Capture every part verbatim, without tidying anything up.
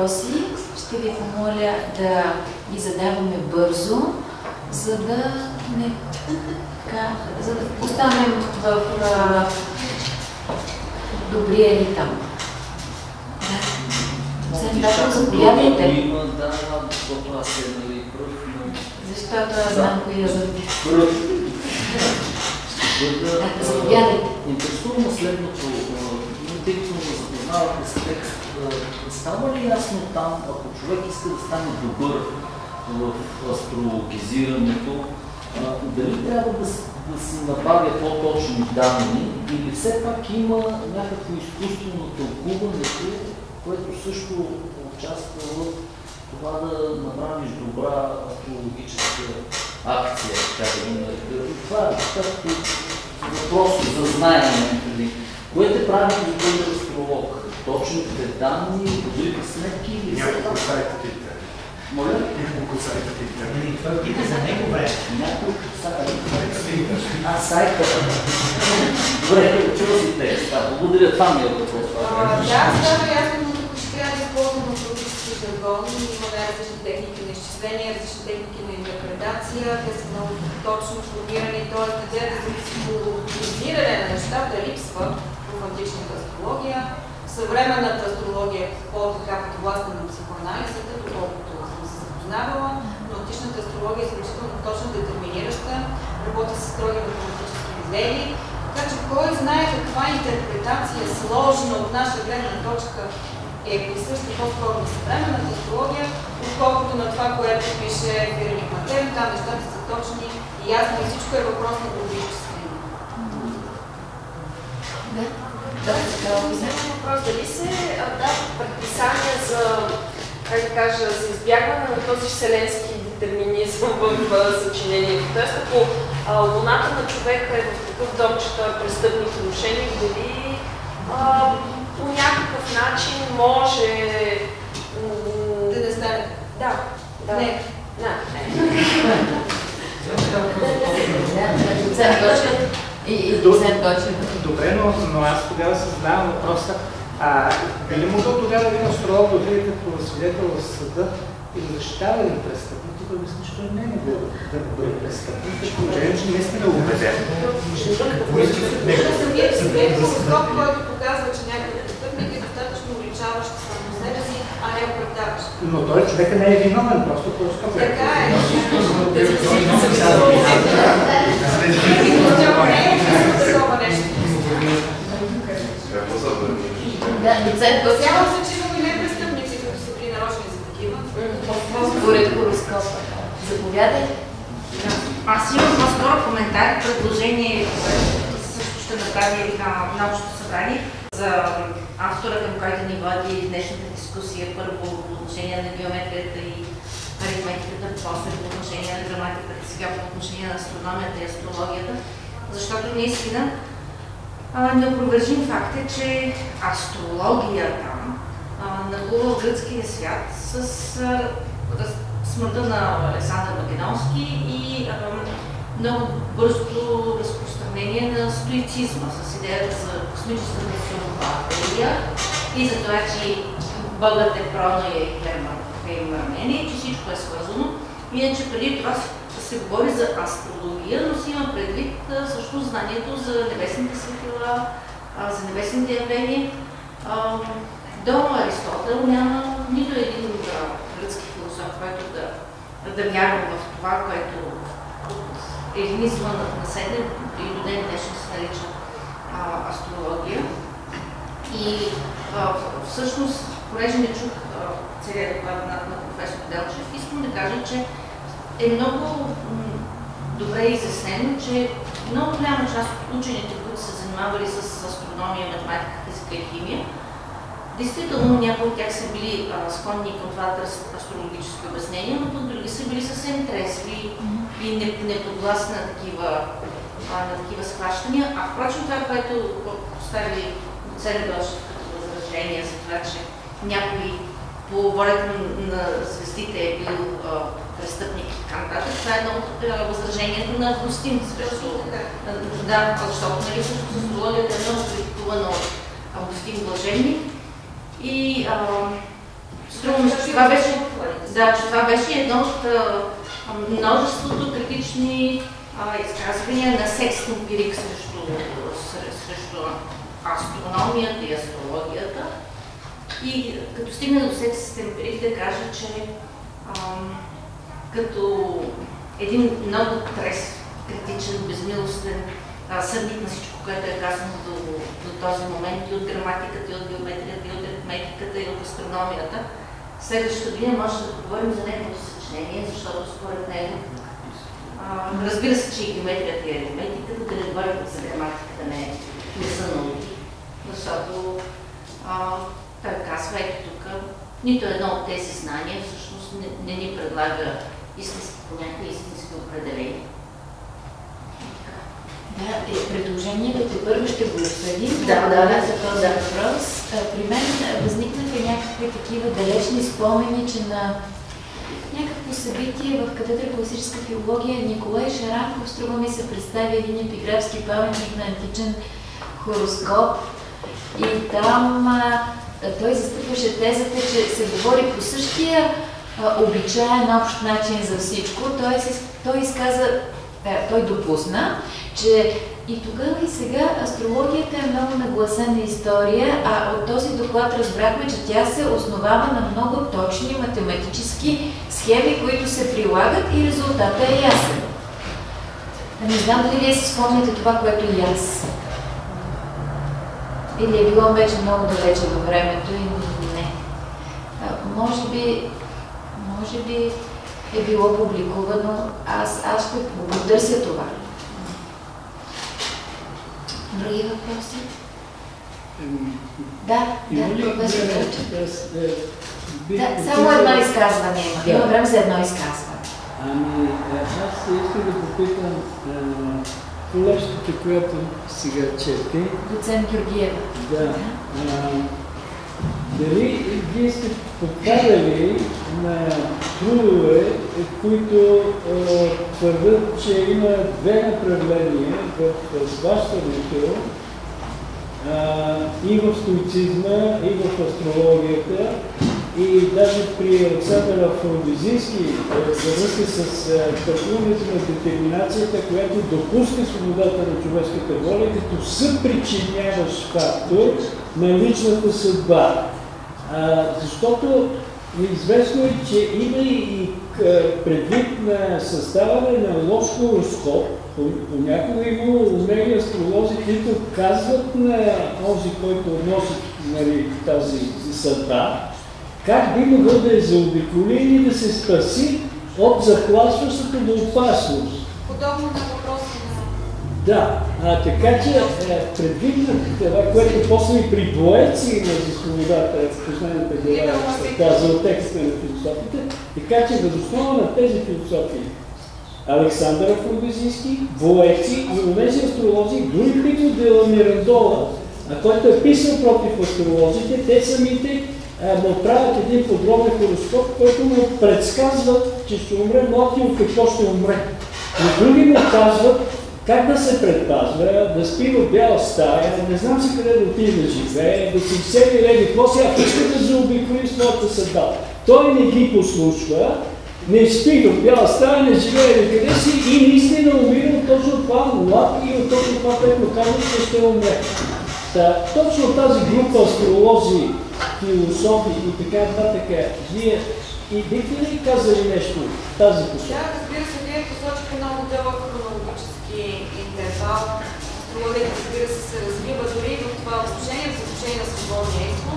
въпроси. Ще ви помоля да ги задаваме бързо, за да не така, за да останем в а, добрия ритъм. Да, заповядайте. Има, да, защото аз е, нали, пръв. Защото аз знам кои да бъде. Пръв. Заповядайте. Интересувам следното, тъй като ме запознавате с текст, става ли ясно там, ако човек иска да стане добър в астрологизирането, дали трябва да, да се набавя по-точни данни или все пак има някакво изкуствено тълкуването, което също участва в това да направиш добра астрологическа акция, така да го нарека. Това е както въпрос за знаене. Кое те прави да бъде астролог? Точните данни, добрите сметки или са? Няколко сайта ти те. Моля? Няколко сайта ти те. Това пита за него време. Няколко сайта. А, сайта. Добре, чува си текст. Благодаря, това ми е въпрос. Да, става ясно, но ще трябва да използвам астрологически жаргон. Има различни техники на изчисление, различни техники на интерпретация. Те са много точно формирани, т.е. надежда за символизиране на нещата липсва в античната астрология. Съвременната астрология е по-така подвластна на психоанализата, доколкото съм се запознавала, но античната астрология е изключително точно детерминираща, работи с строги математически модели. Така че кой знае каква интерпретация сложна от наша гледна точка е присъща по-скоро на съвременната астрология, отколкото на това, което пише Вероник Матем. Там нещата са точни и ясни и всичко е въпрос на логически. Да. Да, Вземам въпрос, дали се дават предписания за, как да кажа, за избягване на този вселенски детерминизъм в съчинението? Тоест, ако луната на човека е в такъв дом, че той е престъпник и мошенник, дали а, по някакъв начин може да не стане? Да, да. Не. Не, не. И, и доцент Дочев. Добре, но, но аз тогава се задавам въпроса, а, дали могъл тогава един астролог да отиде като свидетел в съда и да защитава един престъпник, да обясни, че той не е могъл да бъде престъпник, да положение, че наистина е убеден. Самият свидетелството, който показва, че някакъв престъпник е достатъчно уличаващ само себе си, а не оправдаващ. Но той човека не е виновен, просто по-скоро. Така е. Цяло се, че има и непрестъпници, които са били нарочни за такива. Според хороскопа. Заповядай. Аз имам по-скоро коментар, предложение, което също ще направи на научното събрание за автора, към който ни води днешната дискусия. Първо по отношение на геометрията и аритметиката, после по отношение на граматиката, сега по отношение на астрономията и астрологията, защото наистина неопровержим факт е, че астрологията нахлува в гръцкия свят с смъртта на Александър Македонски и а, много бързото разпространение на стоицизма с идеята за космическата теория и за това, че Богът е Прона и е Мармение, че всичко е свързано. Иначе преди това се говори за астрология, но си има предвид а, също знанието за небесните светила, а, за небесните явления. А, до Аристотел няма нито един гръцки философ, който да, да вярва в това, което от елинизма на седем и до ден днешен се нарича а, астрология. И а, всъщност, понеже не чух целият доклад на, на професор Делчев, искам да кажа, че е много добре изяснено, че много голяма част от учените, които са занимавали с астрономия, математика, физика и химия, действително някои от тях са били а, склонни към това астрологически обяснения, но пък други са били съвсем трезви и неподвластни на такива, а, на такива схващания. А впрочем това, което постави доцент Дочев като възражение за това, че някой по волята на звездите е бил а, престъпник и така нататък, това е едно от възражението на Августин. Да, защото нали, също с астрологията е много критикувана от Августин Блаженник. И а, струва това беше, да, че това беше едно от множеството критични а, изказвания на секс емпирик срещу, срещу астрономията и астрологията. И като стигна до секс емпирик да кажа, че ам, като един много трес, критичен, безмилостен съдник на всичко, което е казано до, до този момент и от граматиката, и от геометрията, и от аритметиката, и от астрономията, следващата година може да говорим за неговото съчинение, защото според него, а, разбира се, че и геометрията и аритметиката, да не говорим за граматиката, не, не са науки, защото а, той казва, ето тук, нито едно от тези знания всъщност не, не ни предлага истински понятия, истински определения. Да, предложението те първо ще го обсъдим. Да, да, да, за този да. въпрос. При мен възникнаха някакви такива далечни спомени, че на някакво събитие в катедра класическа филология Николай Шаранков, струва ми се, представи един епиграфски паметник на античен хороскоп и там а, той застъпваше тезата, че се говори по същия а, обичаен общ начин за всичко. Той, той изказа, е, той допусна, че и тогава и сега астрологията е много нагласена история, а от този доклад разбрахме, че тя се основава на много точни математически схеми, които се прилагат и резултатът е ясен. Не знам дали вие си спомняте това, което и аз. Или е било вече много далече във времето и не. А, може би, може би е било публикувано. Аз, аз ще потърся това. Други въпроси? Да, да, професор Дълчев. Да, само едно изказване има. Има време за едно изказване. Ами, аз искам да попитам колежката, която сега чете. Доцент Георгиева. Да. Дали вие сте попадали на трудове, които твърдят, че има две направления в схващането и в стоицизма, и в астрологията, и даже при Александър Афродизийски във връзка с тълкуването на детерминацията, която допуска свободата на човешката воля като съпричиняващ фактор на личната съдба. А, защото известно е, че има и предвид на съставане на лош хороскоп, понякога има умели астролози, които казват на този, който носи, нали, тази съдба, как би могъл да е заобиколи или да се спаси от заплашващата до опасност. Подобно на въпроса на... Да, а, така че е, предвид на това, което после и при двоеци на свободата, познаната глава, каза от текста на философите, така че възоснова на тези философии Александър Афродизийски, двоеци и онези астролози, дори Пико де ла Мирандола, който е писал против астролозите, те самите му правят един подробен хороскоп, който му предсказват, че ще умре млад и от какво ще умре. Но други му казват как да се предпазва, да спи в бяла стая, не знам си къде да отиде да живее, да си всеки леди, какво сега иска да заобиколи своята съдба. Той не ги послушва, не спи в бяла стая, не живее никъде си и наистина умира от точно това млад и от точно това, което казва, че ще умре. Та, точно тази група астролози, философи и така нататък, вие и бихте ли казали нещо в тази посока? Да, разбира се, вие посочихте много дълъг хронологически интервал. Астрологията, разбира се, се развива дори в това отношение, в отношение на свободния избор.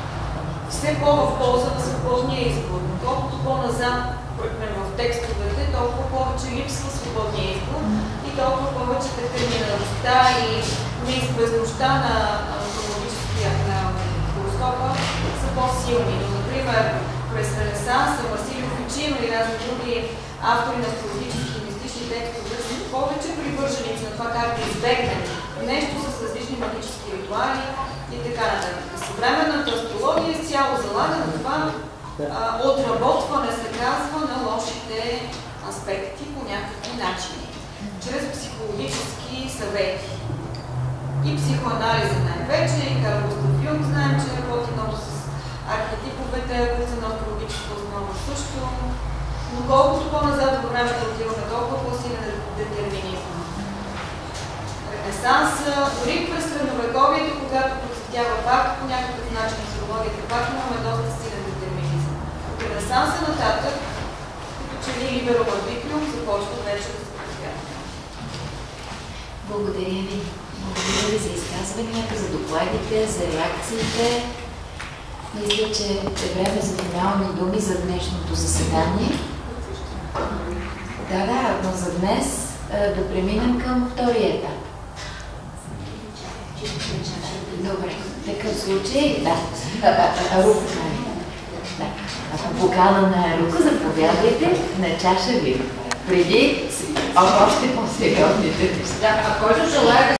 Все по-в полза на свободния избор. Колкото по-назад в текстовете, толкова повече липсва свободния избор и толкова повече детерминираността и неизбежността на хронологическия на хороскопа са по-силни. Но, например, през Ренесанса, Василий Фичино и разни други автори на астрологически и мистични текстове са повече привърженици на това как да избегнем нещо с различни магически ритуали и така нататък. Съвременната астрология изцяло залага на това а, отработване, се казва, на лошите аспекти по някакви начини, чрез психологически съвети. И психоанализа най-вече, и Карл Густав Юнг знаем, че работи много с архетиповете, които са на астрологическо също, но колкото по-назад във времето отиваме, толкова по-силен детерминизъм. Ренесанса, дори през средновековието, когато процветява пак по някакъв начин астрологията, пак имаме доста силен детерминизъм. От Ренесанса нататък, като че ли либерум арбитриум започва вече да се процветява. Благодаря ви. Благодаря ви за изказванията, за докладите, за реакциите. Мисля, че е време за финални думи за днешното заседание. Да, да, но за днес да преминем към втория етап. Добре, в такъв случай, да, Рук, да, ако покана на Руко, заповядайте на чаша ви. Преди още по-сериозните неща. Да, а който желая да